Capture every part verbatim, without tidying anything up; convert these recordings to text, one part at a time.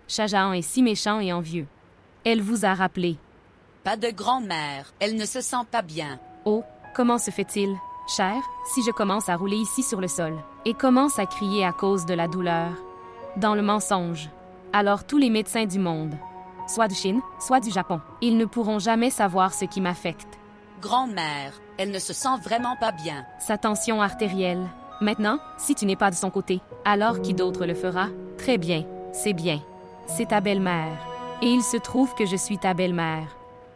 Shahjahan est si méchant et envieux. Elle vous a rappelé. Pas de grand-mère, elle ne se sent pas bien. Oh, comment se fait-il, cher, si je commence à rouler ici sur le sol, et commence à crier à cause de la douleur? Dans le mensonge. Alors tous les médecins du monde, soit de Chine, soit du Japon, ils ne pourront jamais savoir ce qui m'affecte. Grand-mère, elle ne se sent vraiment pas bien. Sa tension artérielle. Maintenant, si tu n'es pas de son côté, alors qui d'autre le fera? Très bien, c'est bien. C'est ta belle-mère. Et il se trouve que je suis ta belle-mère.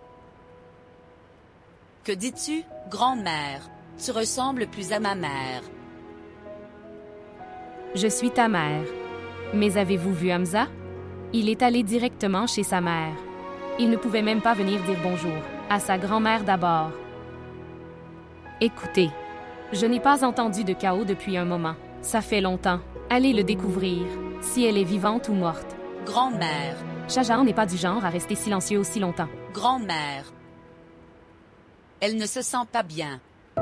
Que dis-tu, grand-mère? Tu ressembles plus à ma mère. Je suis ta mère. Mais avez-vous vu Hamza? Il est allé directement chez sa mère. Il ne pouvait même pas venir dire bonjour à sa grand-mère d'abord. Écoutez, je n'ai pas entendu de chaos depuis un moment. Ça fait longtemps. Allez le découvrir, si elle est vivante ou morte. Grand-mère. Shahjahan n'est pas du genre à rester silencieux aussi longtemps. Grand-mère. Elle ne se sent pas bien.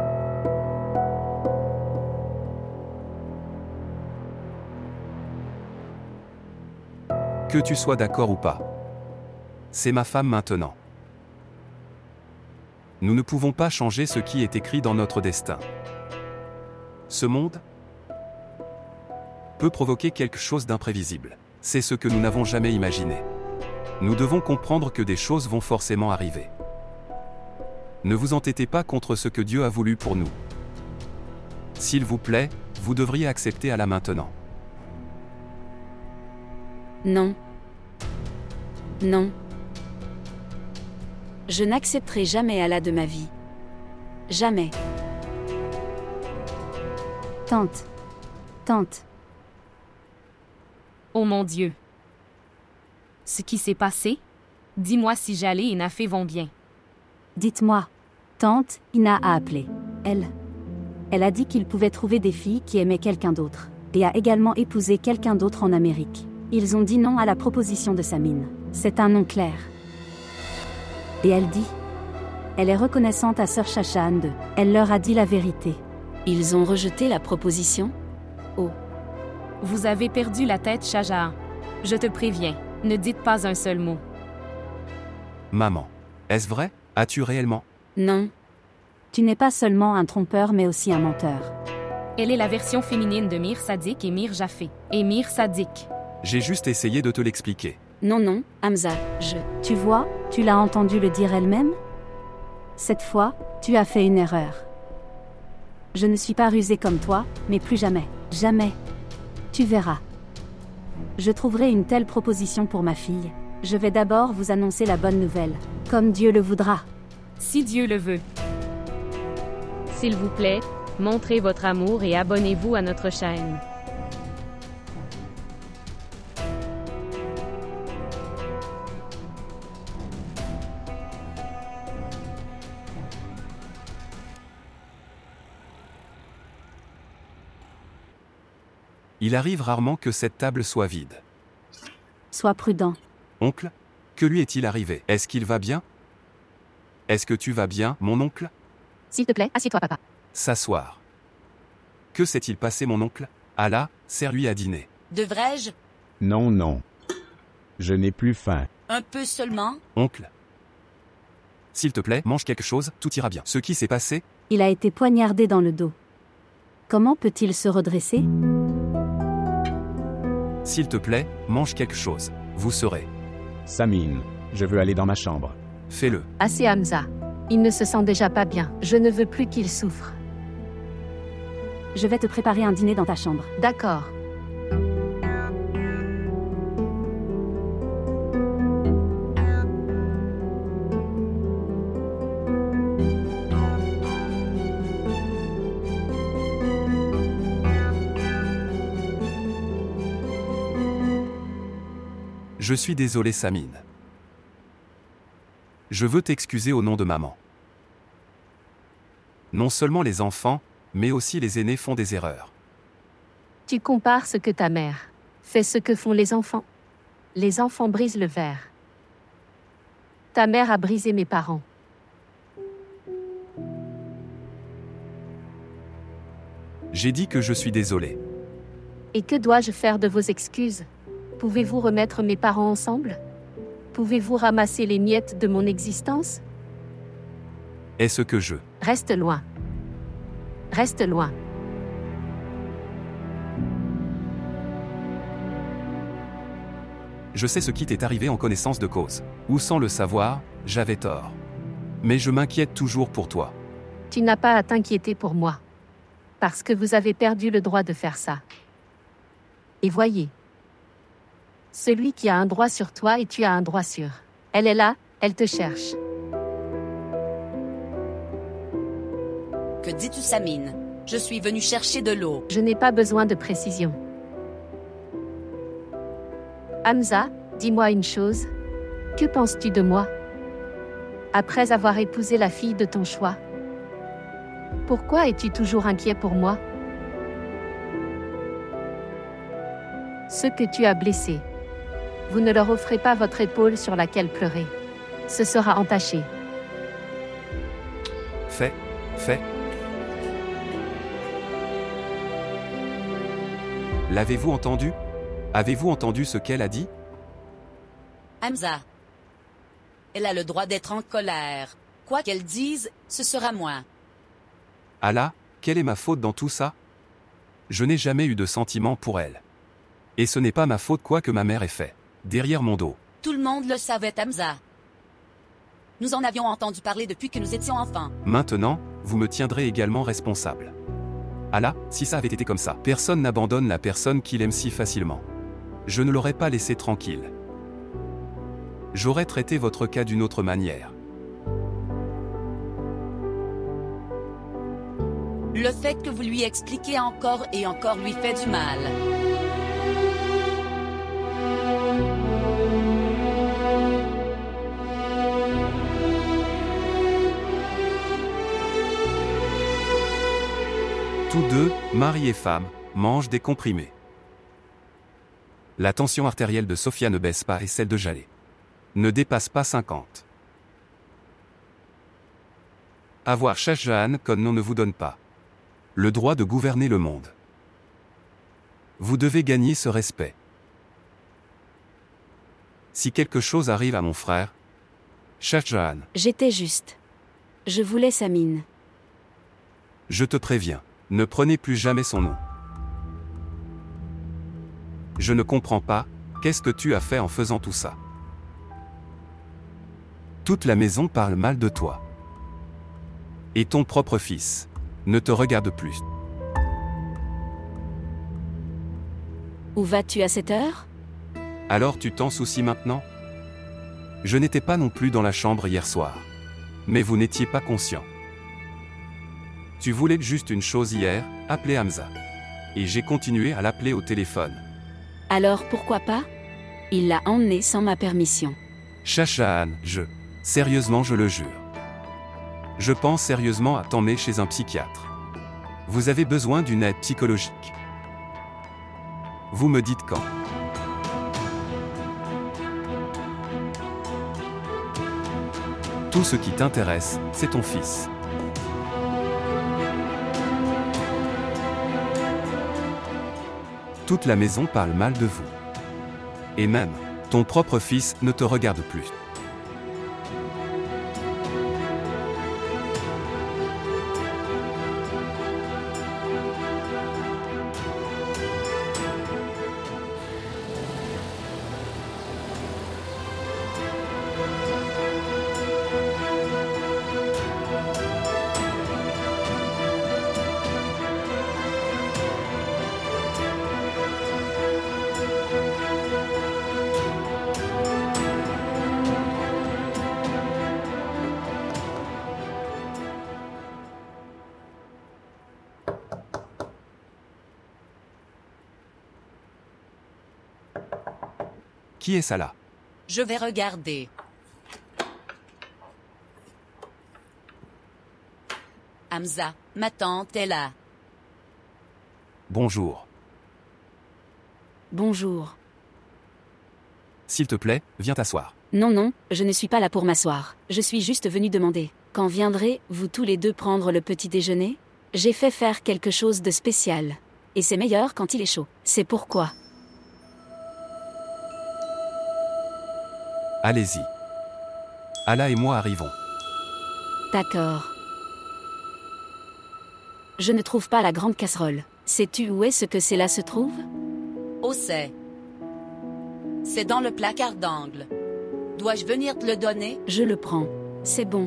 Que tu sois d'accord ou pas. C'est ma femme maintenant. Nous ne pouvons pas changer ce qui est écrit dans notre destin. Ce monde peut provoquer quelque chose d'imprévisible. C'est ce que nous n'avons jamais imaginé. Nous devons comprendre que des choses vont forcément arriver. Ne vous entêtez pas contre ce que Dieu a voulu pour nous. S'il vous plaît, vous devriez accepter Allah maintenant. Non. Non. Je n'accepterai jamais Allah de ma vie. Jamais. Tante. Tante. Oh mon Dieu. Ce qui s'est passé? Dis-moi si Jalé et Nafé vont bien. Dites-moi. Tante, Ina a appelé. Elle. Elle a dit qu'il pouvait trouver des filles qui aimaient quelqu'un d'autre. Et a également épousé quelqu'un d'autre en Amérique. Ils ont dit non à la proposition de Samine. C'est un non clair. Et elle dit. Elle est reconnaissante à Sœur Shahjahan de. Elle leur a dit la vérité. Ils ont rejeté la proposition? Oh. Vous avez perdu la tête, Shahjahan. Je te préviens, ne dites pas un seul mot. Maman. Est-ce vrai? As-tu réellement? Non. Tu n'es pas seulement un trompeur mais aussi un menteur. Elle est la version féminine de Mir Sadiq et Mir Jafé. Et Mir Sadiq. J'ai juste essayé de te l'expliquer. Non, non, Hamza, je... Tu vois, tu l'as entendu le dire elle-même? Cette fois, tu as fait une erreur. Je ne suis pas rusée comme toi, mais plus jamais. Jamais. Tu verras. Je trouverai une telle proposition pour ma fille. Je vais d'abord vous annoncer la bonne nouvelle, comme Dieu le voudra. Si Dieu le veut. S'il vous plaît, montrez votre amour et abonnez-vous à notre chaîne. Il arrive rarement que cette table soit vide. Sois prudent. Oncle, que lui est-il arrivé? Est-ce qu'il va bien? Est-ce que tu vas bien, mon oncle? S'il te plaît, assieds-toi, papa. S'asseoir. Que s'est-il passé, mon oncle? Allah, sers-lui à dîner. Devrais-je? Non, non. Je n'ai plus faim. Un peu seulement? Oncle. S'il te plaît, mange quelque chose, tout ira bien. Ce qui s'est passé? Il a été poignardé dans le dos. Comment peut-il se redresser? S'il te plaît, mange quelque chose. Vous saurez. Samine, je veux aller dans ma chambre. Fais-le. Assez Hamza. Il ne se sent déjà pas bien. Je ne veux plus qu'il souffre. Je vais te préparer un dîner dans ta chambre. D'accord. Je suis désolé, Samine. Je veux t'excuser au nom de maman. Non seulement les enfants, mais aussi les aînés font des erreurs. Tu compares ce que ta mère fait ce que font les enfants. Les enfants brisent le verre. Ta mère a brisé mes parents. J'ai dit que je suis désolé. Et que dois-je faire de vos excuses? Pouvez-vous remettre mes parents ensemble? Pouvez-vous ramasser les miettes de mon existence? Est-ce que je... Reste loin. Reste loin. Je sais ce qui t'est arrivé en connaissance de cause. Ou sans le savoir, j'avais tort. Mais je m'inquiète toujours pour toi. Tu n'as pas à t'inquiéter pour moi. Parce que vous avez perdu le droit de faire ça. Et voyez. Celui qui a un droit sur toi et tu as un droit sur. Elle est là, elle te cherche. Que dis-tu, Samine? Je suis venu chercher de l'eau. Je n'ai pas besoin de précision. Hamza, dis-moi une chose. Que penses-tu de moi? Après avoir épousé la fille de ton choix. Pourquoi es-tu toujours inquiet pour moi? Ceux que tu as blessés. Vous ne leur offrez pas votre épaule sur laquelle pleurer. Ce sera entaché. Fais, fais. L'avez-vous entendu? Avez-vous entendu ce qu'elle a dit? Hamza. Elle a le droit d'être en colère. Quoi qu'elle dise, ce sera moi. Allah, quelle est ma faute dans tout ça? Je n'ai jamais eu de sentiment pour elle. Et ce n'est pas ma faute quoi que ma mère ait fait. Derrière mon dos. Tout le monde le savait, Hamza. Nous en avions entendu parler depuis que nous étions enfants. Maintenant, vous me tiendrez également responsable. Allah, si ça avait été comme ça, personne n'abandonne la personne qu'il aime si facilement. Je ne l'aurais pas laissé tranquille. J'aurais traité votre cas d'une autre manière. Le fait que vous lui expliquez encore et encore lui fait du mal. Tous deux, mari et femme, mangent des comprimés. La tension artérielle de Sophia ne baisse pas et celle de Jaleh ne dépasse pas cinquante. Avoir Shahjahan comme nom ne vous donne pas le droit de gouverner le monde. Vous devez gagner ce respect. Si quelque chose arrive à mon frère, Shahjahan, J'étais juste. Je voulais Samine. je te préviens, ne prenez plus jamais son nom. Je ne comprends pas, qu'est-ce que tu as fait en faisant tout ça? Toute la maison parle mal de toi. Et ton propre fils ne te regarde plus. Où vas-tu à cette heure? Alors tu t'en soucies maintenant? Je n'étais pas non plus dans la chambre hier soir. Mais vous n'étiez pas conscient. Tu voulais juste une chose hier, appeler Hamza. Et j'ai continué à l'appeler au téléphone. Alors pourquoi pas? Il l'a emmené sans ma permission. Shahjahan, je... Sérieusement, je le jure. Je pense sérieusement à t'emmener chez un psychiatre. Vous avez besoin d'une aide psychologique. Vous me dites quand. Tout ce qui t'intéresse, c'est ton fils. Toute la maison parle mal de vous. Et même, ton propre fils ne te regarde plus. Qui est ça là? Je vais regarder. Hamza, ma tante est là. Bonjour. Bonjour. S'il te plaît, viens t'asseoir. Non, non, je ne suis pas là pour m'asseoir. Je suis juste venue demander. Quand viendrez-vous tous les deux prendre le petit déjeuner? J'ai fait faire quelque chose de spécial. Et c'est meilleur quand il est chaud. C'est pourquoi. Allez-y. Allah et moi arrivons. D'accord. Je ne trouve pas la grande casserole. Sais-tu où est-ce que cela se trouve? Oh, c'est. C'est dans le placard d'angle. Dois-je venir te le donner? Je le prends. C'est bon.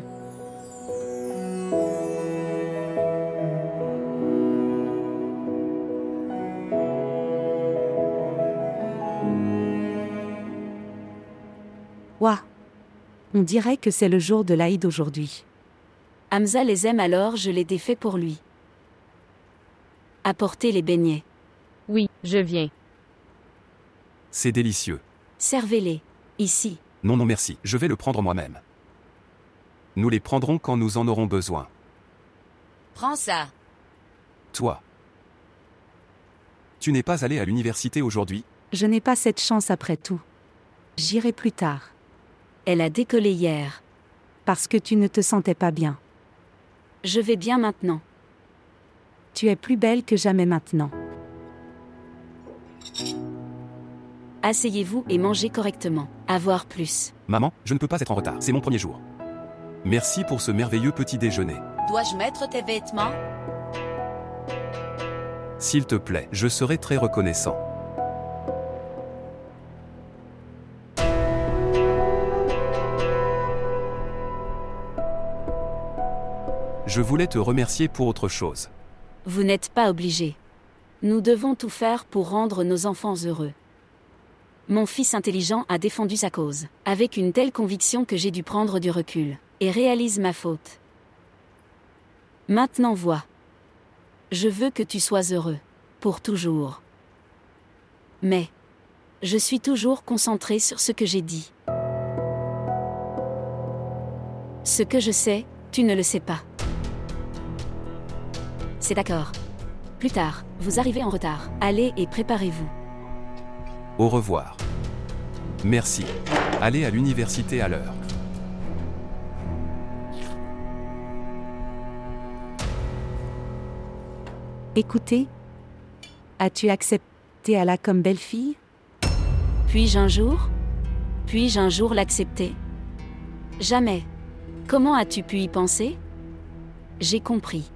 Ouah. On dirait que c'est le jour de l'Aïd aujourd'hui. Hamza les aime, alors je les défais pour lui. Apportez les beignets. Oui, je viens. C'est délicieux. Servez-les. Ici. Non, non, merci, je vais le prendre moi-même. Nous les prendrons quand nous en aurons besoin. Prends ça. Toi. Tu n'es pas allé à l'université aujourd'hui? Je n'ai pas cette chance après tout. J'irai plus tard. Elle a décollé hier. Parce que tu ne te sentais pas bien. Je vais bien maintenant. Tu es plus belle que jamais maintenant. Asseyez-vous et mangez correctement. Avoir plus. Maman, je ne peux pas être en retard, c'est mon premier jour. Merci pour ce merveilleux petit déjeuner. Dois-je mettre tes vêtements? S'il te plaît, je serai très reconnaissant. Je voulais te remercier pour autre chose. Vous n'êtes pas obligé. Nous devons tout faire pour rendre nos enfants heureux. Mon fils intelligent a défendu sa cause, avec une telle conviction que j'ai dû prendre du recul, et réalise ma faute. Maintenant vois. Je veux que tu sois heureux, pour toujours. Mais, je suis toujours concentré sur ce que j'ai dit. Ce que je sais, tu ne le sais pas. C'est d'accord. Plus tard, vous arrivez en retard. Allez et préparez-vous. Au revoir. Merci. Allez à l'université à l'heure. Écoutez, as-tu accepté Allah comme belle-fille? Puis-je un jour? Puis-je un jour l'accepter? Jamais. Comment as-tu pu y penser? J'ai compris.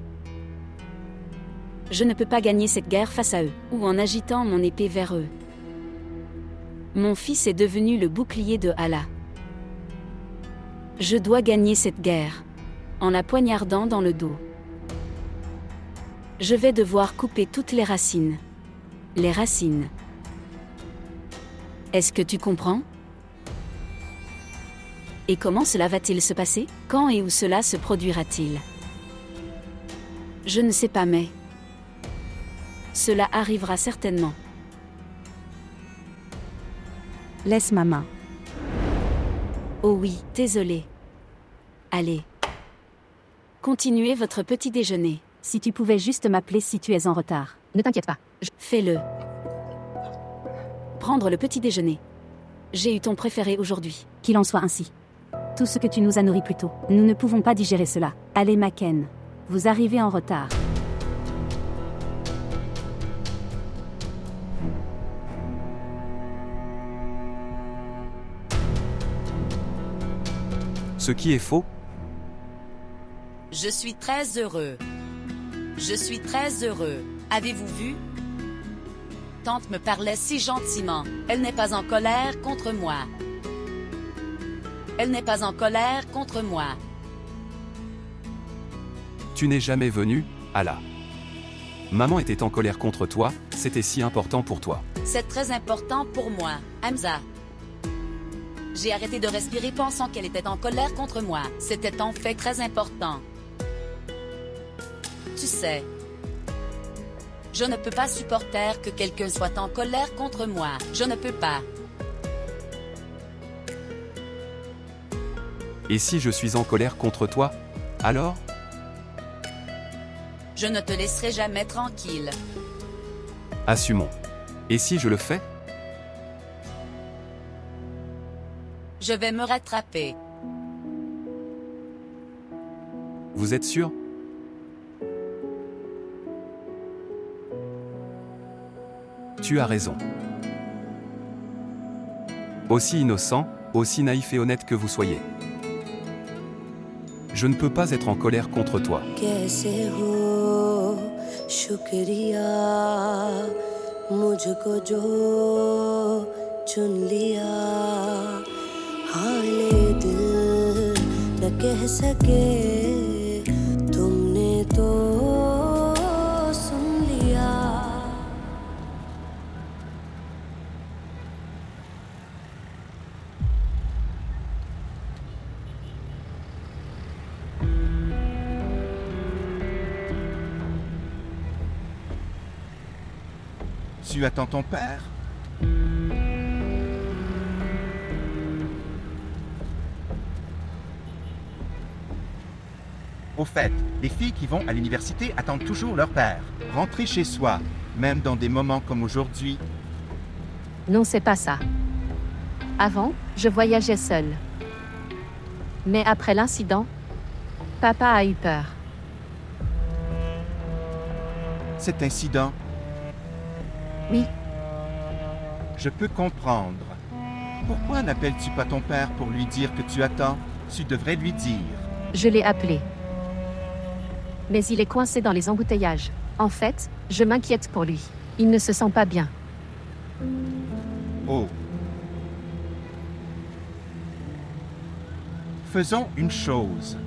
Je ne peux pas gagner cette guerre face à eux, ou en agitant mon épée vers eux. Mon fils est devenu le bouclier de Allah. Je dois gagner cette guerre, en la poignardant dans le dos. Je vais devoir couper toutes les racines. Les racines. Est-ce que tu comprends? Et comment cela va-t-il se passer? Quand et où cela se produira-t-il? Je ne sais pas, mais... cela arrivera certainement. Laisse ma main. Oh oui, désolé. Allez. Continuez votre petit déjeuner. Si tu pouvais juste m'appeler si tu es en retard. Ne t'inquiète pas. Je- Fais-le. Prendre le petit déjeuner. J'ai eu ton préféré aujourd'hui. Qu'il en soit ainsi. Tout ce que tu nous as nourri plus tôt. Nous ne pouvons pas digérer cela. Allez, Maken. Vous arrivez en retard. Ce qui est faux, Je suis très heureux. Je suis très heureux. Avez-vous vu? Tante me parlait si gentiment. Elle n'est pas en colère contre moi. Elle n'est pas en colère contre moi. tu n'es jamais venu, Allah. Maman était en colère contre toi, c'était si important pour toi. C'est très important pour moi, Hamza. J'ai arrêté de respirer pensant qu'elle était en colère contre moi. C'était en fait très important. Tu sais, je ne peux pas supporter que quelqu'un soit en colère contre moi. Je ne peux pas. Et si je suis en colère contre toi, alors? Je ne te laisserai jamais tranquille. Assumons. Et si je le fais? Je vais me rattraper. Vous êtes sûr? Tu as raison. Aussi innocent, Aussi naïf et honnête que vous soyez. Je ne peux pas être en colère contre toi. कैसे हो शुक्रिया मुझको जो चुन लिया हाले दिल न कह सके तुमने तो सुन लिया. Tu attends ton père? Au fait, les filles qui vont à l'université attendent toujours leur père. Rentrer chez soi, même dans des moments comme aujourd'hui. Non, c'est pas ça. Avant, je voyageais seule. Mais après l'incident, papa a eu peur. Cet incident, Oui, je peux comprendre. Pourquoi n'appelles-tu pas ton père pour lui dire que tu attends? Tu devrais lui dire. je l'ai appelé. Mais il est coincé dans les embouteillages. En fait, je m'inquiète pour lui. Il ne se sent pas bien. Oh. Faisons une chose.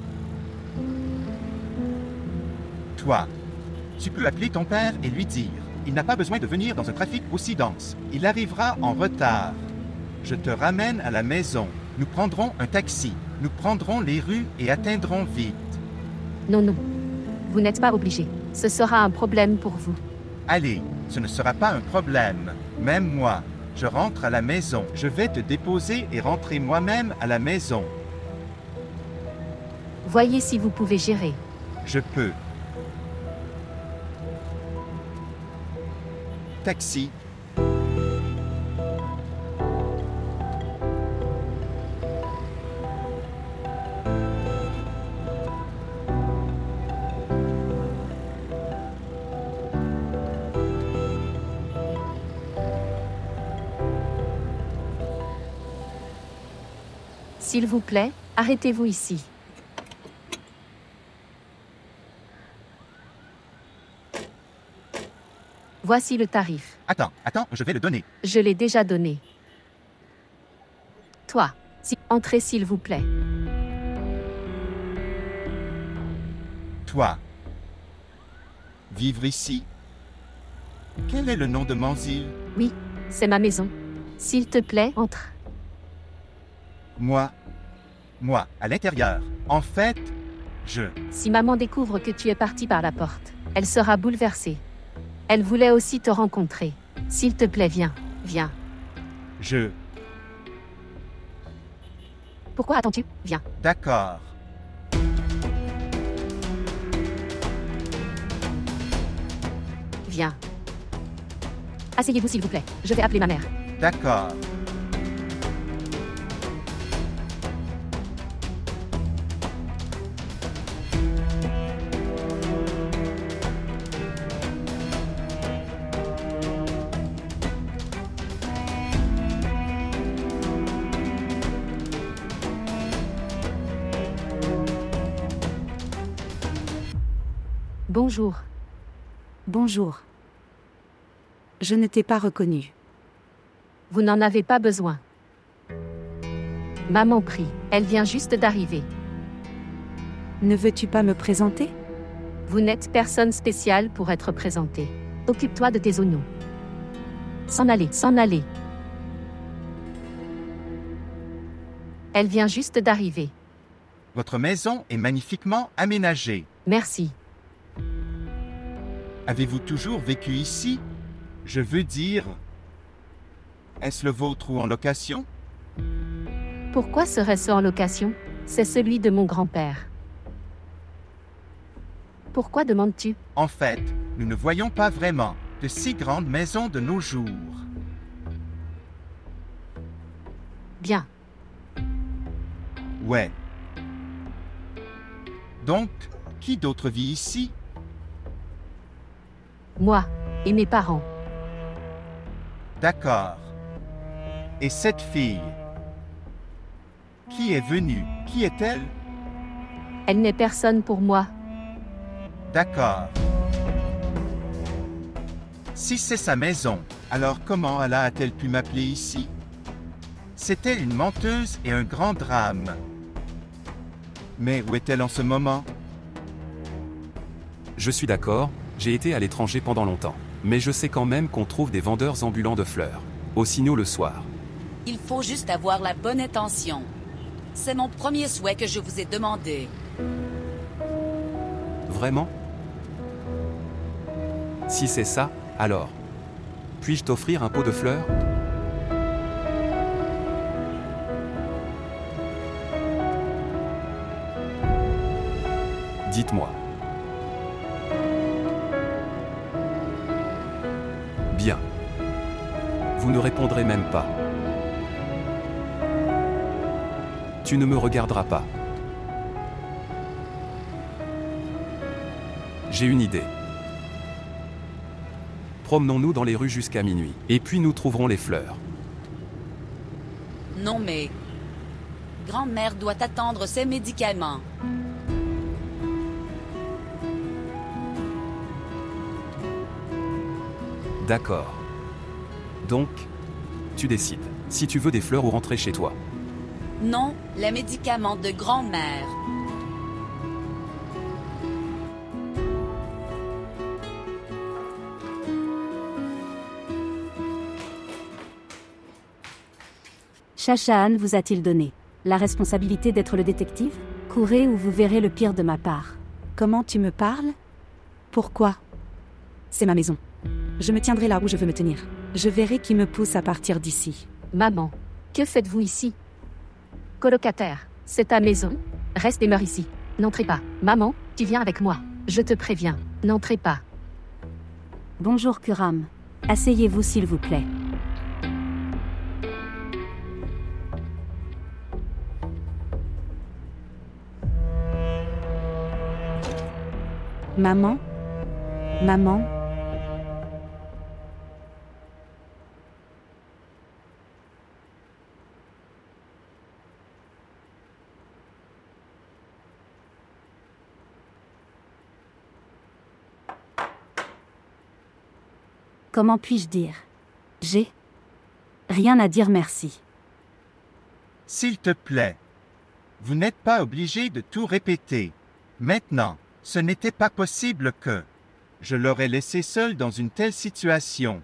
Toi, tu peux appeler ton père et lui dire. Il n'a pas besoin de venir dans un trafic aussi dense. Il arrivera en retard. Je te ramène à la maison. Nous prendrons un taxi. Nous prendrons les rues et atteindrons vite. Non, non. Vous n'êtes pas obligé. Ce sera un problème pour vous. Allez, ce ne sera pas un problème. Même moi, je rentre à la maison. Je vais te déposer et rentrer moi-même à la maison. Voyez si vous pouvez gérer. Je peux. Taxi. S'il vous plaît, arrêtez-vous ici. Voici le tarif. Attends, attends, je vais le donner. Je l'ai déjà donné. Toi, si... entrez s'il vous plaît. Toi. Vivre ici. Quel est le nom de Manzil? Oui, c'est ma maison. S'il te plaît, entre. Moi. Moi, à l'intérieur. En fait, je... Si maman découvre que tu es parti par la porte, elle sera bouleversée. Elle voulait aussi te rencontrer. S'il te plaît, viens, viens. Je... Pourquoi attends-tu? Viens. D'accord. Viens. Asseyez-vous s'il vous plaît. Je vais appeler ma mère. D'accord. Bonjour. Bonjour. Je ne t'ai pas reconnu. Vous n'en avez pas besoin. Maman prie. Elle vient juste d'arriver. Ne veux-tu pas me présenter? Vous n'êtes personne spéciale pour être présentée. Occupe-toi de tes oignons. S'en aller, s'en aller. Elle vient juste d'arriver. Votre maison est magnifiquement aménagée. Merci. Avez-vous toujours vécu ici? Je veux dire... Est-ce le vôtre ou en location? Pourquoi serait-ce en location? C'est celui de mon grand-père. Pourquoi demandes-tu? En fait, nous ne voyons pas vraiment de si grandes maisons de nos jours. Bien. Ouais. Donc, qui d'autre vit ici? Moi et mes parents. D'accord. Et cette fille? Qui est venu? Qui est-elle? Elle n'est personne pour moi. D'accord. Si c'est sa maison, alors comment Allah a-t-elle pu m'appeler ici? C'est-elle une menteuse et un grand drame? Mais où est-elle en ce moment? Je suis d'accord, j'ai été à l'étranger pendant longtemps. Mais je sais quand même qu'on trouve des vendeurs ambulants de fleurs. Au signaux le soir. Il faut juste avoir la bonne intention. C'est mon premier souhait que je vous ai demandé. Vraiment? Si c'est ça, alors. Puis-je t'offrir un pot de fleurs? Dites-moi. Bien. Vous ne répondrez même pas. Tu ne me regarderas pas. J'ai une idée. Promenons-nous dans les rues jusqu'à minuit, et puis nous trouverons les fleurs. Non mais... Grand-mère doit attendre ses médicaments. D'accord. Donc, tu décides. Si tu veux des fleurs ou rentrer chez toi. Non, les médicaments de grand-mère. Shashaan vous a-t-il donné la responsabilité d'être le détective? Courez ou vous verrez le pire de ma part. Comment tu me parles? Pourquoi? C'est ma maison. Je me tiendrai là où je veux me tenir. Je verrai qui me pousse à partir d'ici. Maman, que faites-vous ici? Colocataire, c'est ta maison. Reste et meurs ici. N'entrez pas. Maman, tu viens avec moi. Je te préviens. N'entrez pas. Bonjour Kuram. Asseyez-vous s'il vous plaît. Maman? Maman? Comment puis-je dire? J'ai rien à dire merci. S'il te plaît. Vous n'êtes pas obligé de tout répéter. Maintenant, ce n'était pas possible que je l'aurais laissé seul dans une telle situation.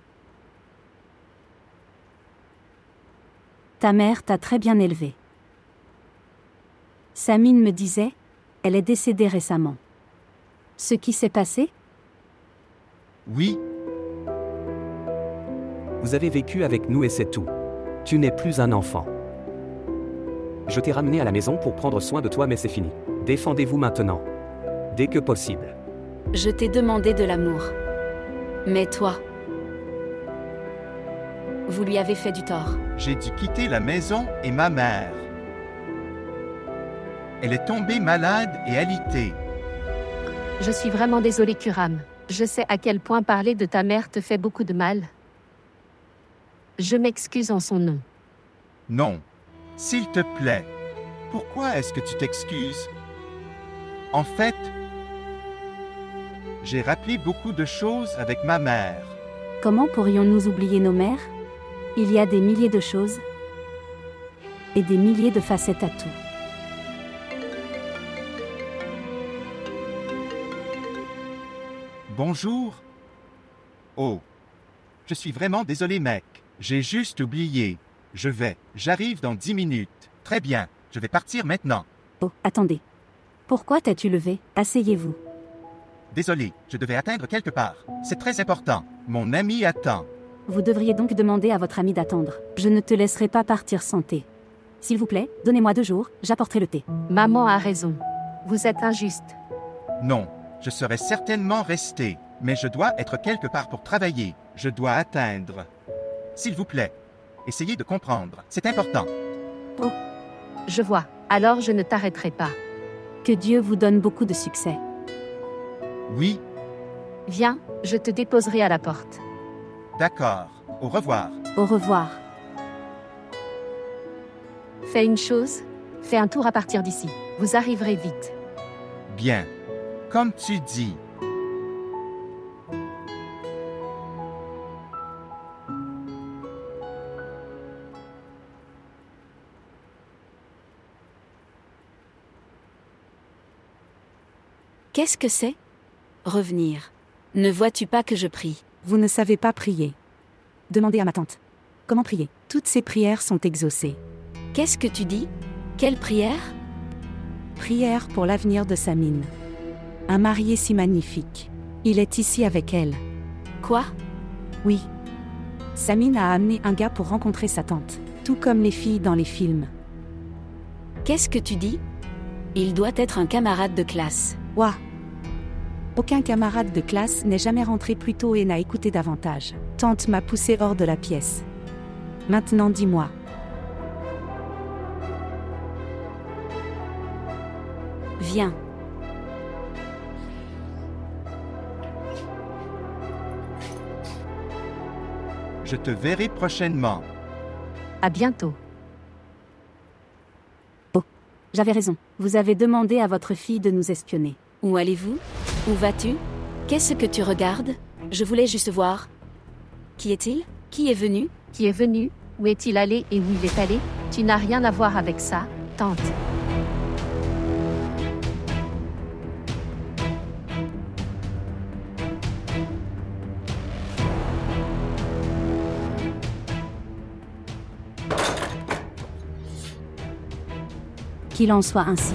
Ta mère t'a très bien élevé. Samine me disait, elle est décédée récemment. Ce qui s'est passé? Oui. Vous avez vécu avec nous et c'est tout. Tu n'es plus un enfant. Je t'ai ramené à la maison pour prendre soin de toi mais c'est fini. Défendez-vous maintenant. Dès que possible. Je t'ai demandé de l'amour. Mais toi, vous lui avez fait du tort. J'ai dû quitter la maison et ma mère. Elle est tombée malade et alitée. Je suis vraiment désolée, Kuram. Je sais à quel point parler de ta mère te fait beaucoup de mal. Je m'excuse en son nom. Non. S'il te plaît. Pourquoi est-ce que tu t'excuses? En fait, j'ai rappelé beaucoup de choses avec ma mère. Comment pourrions-nous oublier nos mères? Il y a des milliers de choses et des milliers de facettes à tout. Bonjour. Oh. Je suis vraiment désolé, mec. J'ai juste oublié. Je vais. J'arrive dans dix minutes. Très bien. Je vais partir maintenant. Oh, attendez. Pourquoi t'as-tu levé? Asseyez-vous. Désolé, je devais atteindre quelque part. C'est très important. Mon ami attend. Vous devriez donc demander à votre ami d'attendre. Je ne te laisserai pas partir sans thé. S'il vous plaît, donnez-moi deux jours, j'apporterai le thé. Maman a raison. Vous êtes injuste. Non, je serais certainement resté. Mais je dois être quelque part pour travailler. Je dois atteindre. S'il vous plaît, essayez de comprendre. C'est important. Oh, je vois. Alors je ne t'arrêterai pas. Que Dieu vous donne beaucoup de succès. Oui. Viens, je te déposerai à la porte. D'accord. Au revoir. Au revoir. Fais une chose. Fais un tour à partir d'ici. Vous arriverez vite. Bien. Comme tu dis. Qu'est-ce que c'est? Revenir. Ne vois-tu pas que je prie? Vous ne savez pas prier. Demandez à ma tante. Comment prier? Toutes ces prières sont exaucées. Qu'est-ce que tu dis? Quelle prière? Prière pour l'avenir de Samine. Un marié si magnifique. Il est ici avec elle. Quoi? Oui. Samine a amené un gars pour rencontrer sa tante. Tout comme les filles dans les films. Qu'est-ce que tu dis? Il doit être un camarade de classe. Ouah. Aucun camarade de classe n'est jamais rentré plus tôt et n'a écouté davantage. Tante m'a poussé hors de la pièce. Maintenant dis-moi. Viens. Je te verrai prochainement. À bientôt. Oh, j'avais raison. Vous avez demandé à votre fille de nous espionner. Où allez-vous? Où vas-tu? Qu'est-ce que tu regardes? Je voulais juste voir. Qui est-il? Qui est venu? Qui est venu? Où est-il allé et où il est allé? Tu n'as rien à voir avec ça, tante. Qu'il en soit ainsi.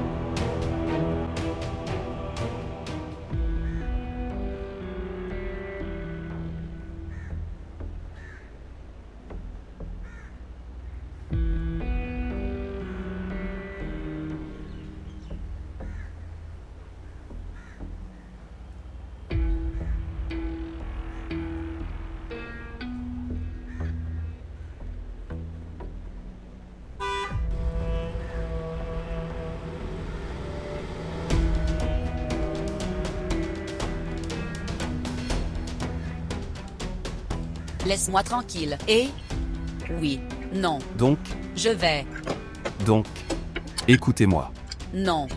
Laisse-moi tranquille. Et? Oui. Non. Donc? Je vais. Donc? Écoutez-moi. Non.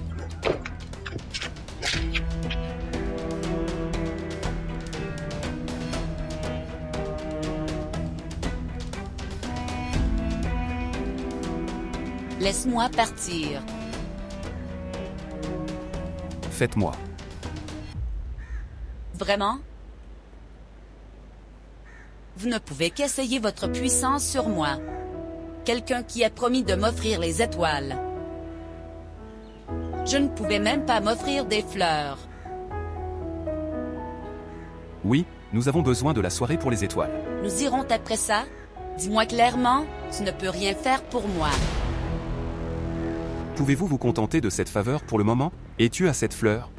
Laisse-moi partir. Faites-moi. Vraiment? Vous ne pouvez qu'essayer votre puissance sur moi. Quelqu'un qui a promis de m'offrir les étoiles. Je ne pouvais même pas m'offrir des fleurs. Oui, nous avons besoin de la soirée pour les étoiles. Nous irons après ça? Dis-moi clairement, tu ne peux rien faire pour moi. Pouvez-vous vous contenter de cette faveur pour le moment? Es-tu à cette fleur?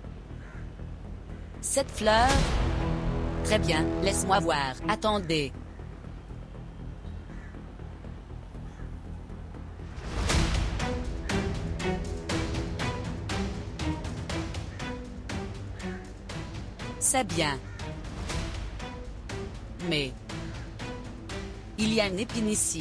Cette fleur? Très bien, laisse-moi voir. Attendez. C'est bien. Mais... il y a une épine ici.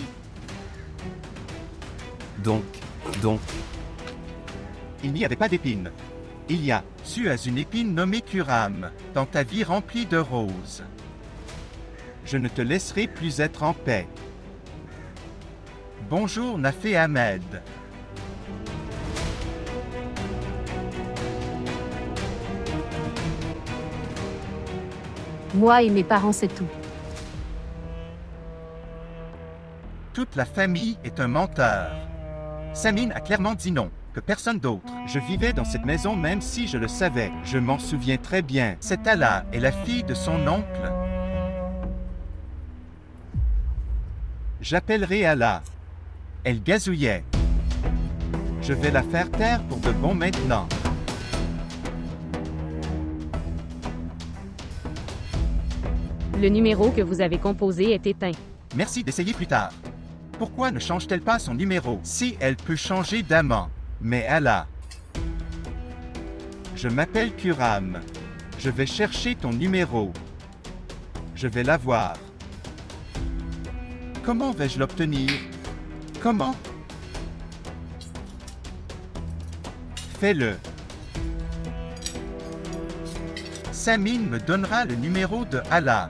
Donc, donc... Il n'y avait pas d'épine. Il y a, tu as une épine nommée Kuram, dans ta vie remplie de roses. Je ne te laisserai plus être en paix. Bonjour Nafé Ahmed. Moi et mes parents, c'est tout. Toute la famille est un menteur. Samine a clairement dit non, que personne d'autre. Je vivais dans cette maison même si je le savais. Je m'en souviens très bien. Cette Ala est la fille de son oncle. J'appellerai Ala. Elle gazouillait. Je vais la faire taire pour de bon maintenant. Le numéro que vous avez composé est éteint. Merci d'essayer plus tard. Pourquoi ne change-t-elle pas son numéro si elle peut changer d'amant? Mais Ala. Je m'appelle Kuram. Je vais chercher ton numéro. Je vais l'avoir. Comment vais-je l'obtenir? Comment? Fais-le. Samin me donnera le numéro de Allah.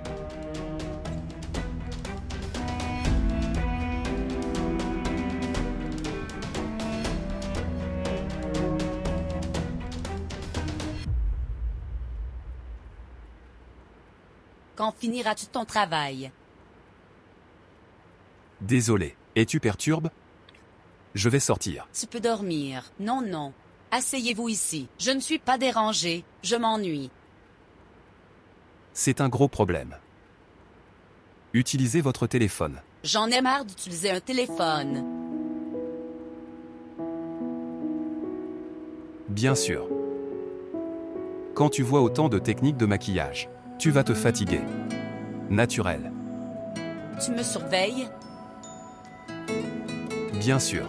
Quand finiras-tu ton travail? Désolé. Et tu perturbes? Je vais sortir. Tu peux dormir. Non, non. Asseyez-vous ici. Je ne suis pas dérangé. Je m'ennuie. C'est un gros problème. Utilisez votre téléphone. J'en ai marre d'utiliser un téléphone. Bien sûr. Quand tu vois autant de techniques de maquillage, tu vas te fatiguer. Naturel. Tu me surveilles? Bien sûr.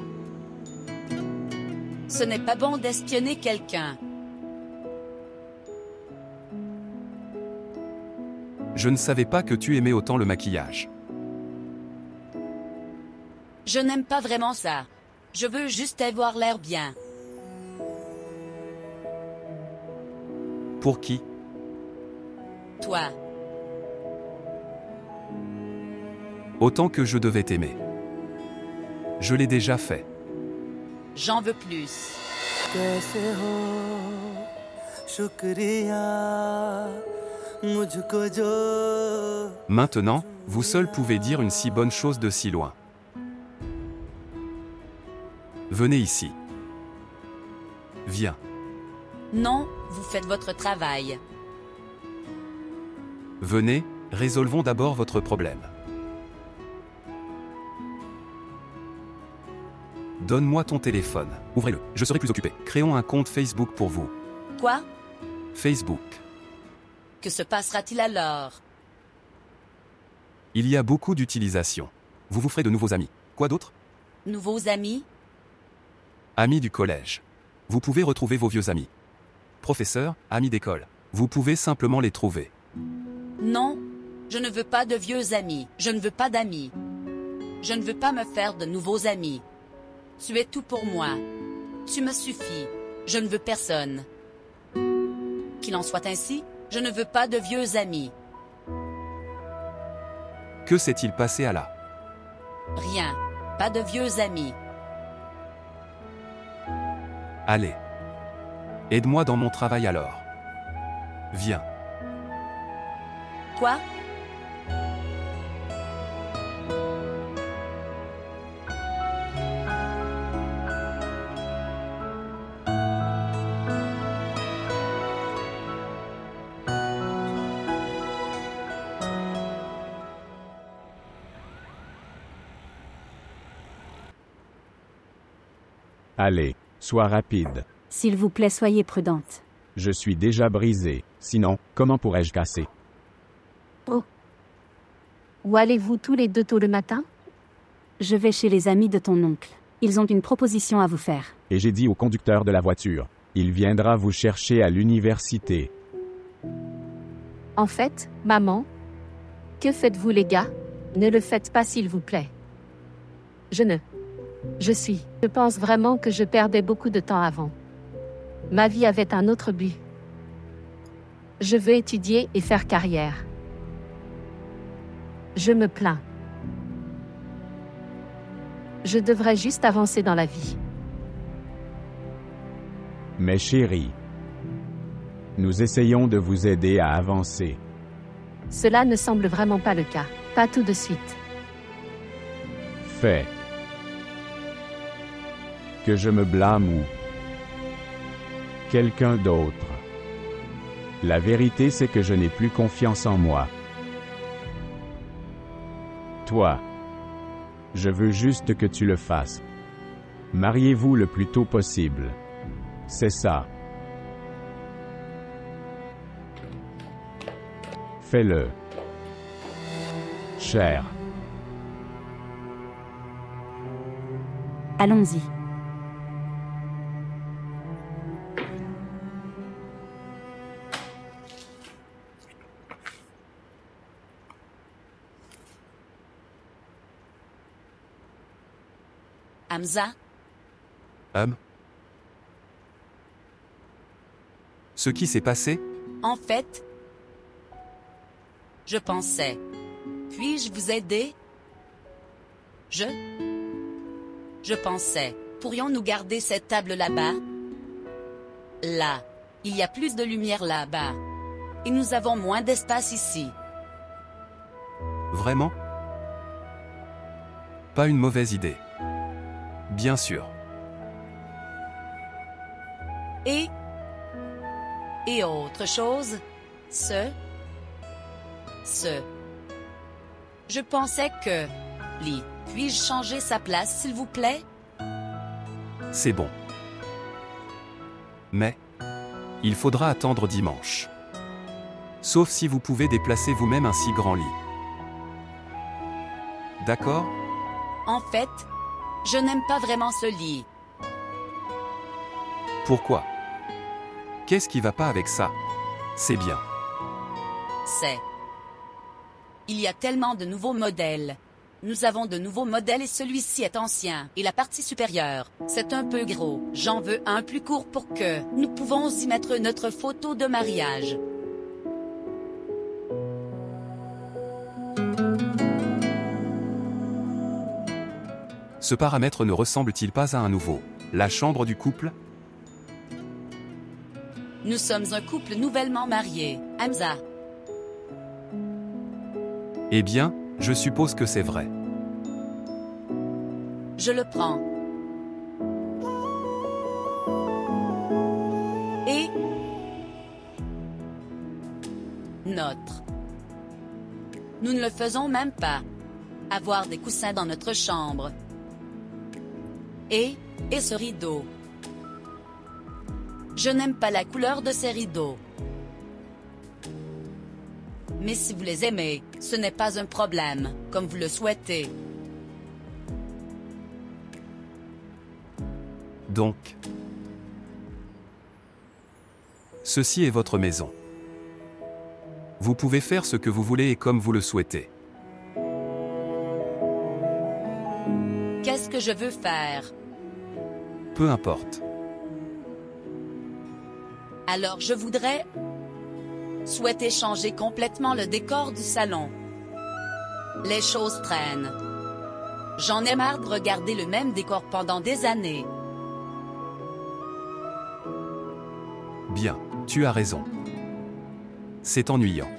Ce n'est pas bon d'espionner quelqu'un. Je ne savais pas que tu aimais autant le maquillage. Je n'aime pas vraiment ça. Je veux juste avoir l'air bien. Pour qui? Toi. Autant que je devais t'aimer. Je l'ai déjà fait. J'en veux plus. Maintenant, vous seul pouvez dire une si bonne chose de si loin. Venez ici. Viens. Non, vous faites votre travail. Venez, résolvons d'abord votre problème. Donne-moi ton téléphone. Ouvrez-le, je serai plus occupé. Créons un compte Facebook pour vous. Quoi? Facebook. Que se passera-t-il alors? Il y a beaucoup d'utilisations. Vous vous ferez de nouveaux amis. Quoi d'autre? Nouveaux amis? Amis du collège. Vous pouvez retrouver vos vieux amis. Professeurs, amis d'école. Vous pouvez simplement les trouver. Non, je ne veux pas de vieux amis. Je ne veux pas d'amis. Je ne veux pas me faire de nouveaux amis. Tu es tout pour moi. Tu me suffis. Je ne veux personne. Qu'il en soit ainsi, je ne veux pas de vieux amis. Que s'est-il passé à là? Rien. Pas de vieux amis. Allez. Aide-moi dans mon travail alors. Viens. Quoi? Allez, sois rapide. S'il vous plaît, soyez prudente. Je suis déjà brisé. Sinon, comment pourrais-je casser? Oh. Où allez-vous tous les deux tôt le matin? Je vais chez les amis de ton oncle. Ils ont une proposition à vous faire. Et j'ai dit au conducteur de la voiture. Il viendra vous chercher à l'université. En fait, maman, que faites-vous les gars? Ne le faites pas s'il vous plaît. Je ne. Je suis. Je pense vraiment que je perdais beaucoup de temps avant. Ma vie avait un autre but. Je veux étudier et faire carrière. Je me plains. Je devrais juste avancer dans la vie. Mais chérie, nous essayons de vous aider à avancer. Cela ne semble vraiment pas le cas. Pas tout de suite. Fais. Que je me blâme ou quelqu'un d'autre. La vérité, c'est que je n'ai plus confiance en moi. Toi, je veux juste que tu le fasses. Mariez-vous le plus tôt possible. C'est ça. Fais-le. Cher. Allons-y. Hamza? Hum? Ce qui s'est passé? En fait, je pensais. Puis-je vous aider? Je... Je pensais. Pourrions-nous garder cette table là-bas? Là. Il y a plus de lumière là-bas. Et nous avons moins d'espace ici. Vraiment? Pas une mauvaise idée. Bien sûr. Et... Et autre chose, ce... Ce... Je pensais que... Lee, puis-je changer sa place, s'il vous plaît? C'est bon. Mais... il faudra attendre dimanche. Sauf si vous pouvez déplacer vous-même un si grand lit. D'accord? En fait, je n'aime pas vraiment ce lit. Pourquoi? Qu'est-ce qui va pas avec ça? C'est bien. C'est... Il y a tellement de nouveaux modèles. Nous avons de nouveaux modèles et celui-ci est ancien. Et la partie supérieure, c'est un peu gros. J'en veux un plus court pour que nous pouvons y mettre notre photo de mariage. Ce paramètre ne ressemble-t-il pas à un nouveau? La chambre du couple? Nous sommes un couple nouvellement marié, Hamza. Eh bien, je suppose que c'est vrai. Je le prends. Et... notre. Nous ne le faisons même pas. Avoir des coussins dans notre chambre. Et... et ce rideau. Je n'aime pas la couleur de ces rideaux. Mais si vous les aimez, ce n'est pas un problème, comme vous le souhaitez. Donc, ceci est votre maison. Vous pouvez faire ce que vous voulez et comme vous le souhaitez. Qu'est-ce que je veux faire? Peu importe. Alors je voudrais... souhaiter changer complètement le décor du salon. Les choses traînent. J'en ai marre de regarder le même décor pendant des années. Bien, tu as raison. C'est ennuyant.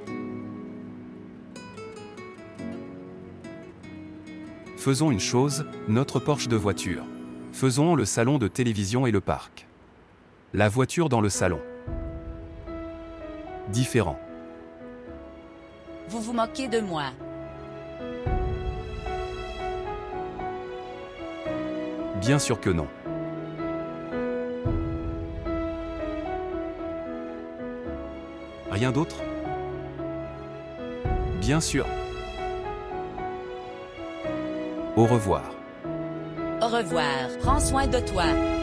Faisons une chose, notre Porsche de voiture. Faisons le salon de télévision et le parc. La voiture dans le salon. Différent. Vous vous moquez de moi. Bien sûr que non. Rien d'autre? Bien sûr. Au revoir. Au revoir. Prends soin de toi.